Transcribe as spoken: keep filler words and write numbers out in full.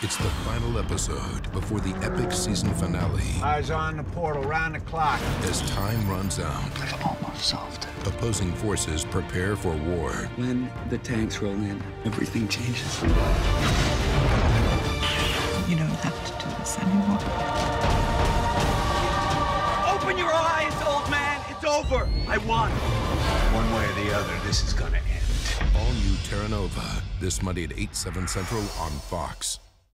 It's the final episode before the epic season finale. Eyes on the portal, round the clock. As time runs out, I've almost solved it. opposing forces prepare for war. When the tanks roll in, everything changes. You don't have to do this anymore. Open your eyes, old man. It's over. I won. One way or the other, this is gonna end. All new Terra Nova, this Monday at eight, seven Central on Fox.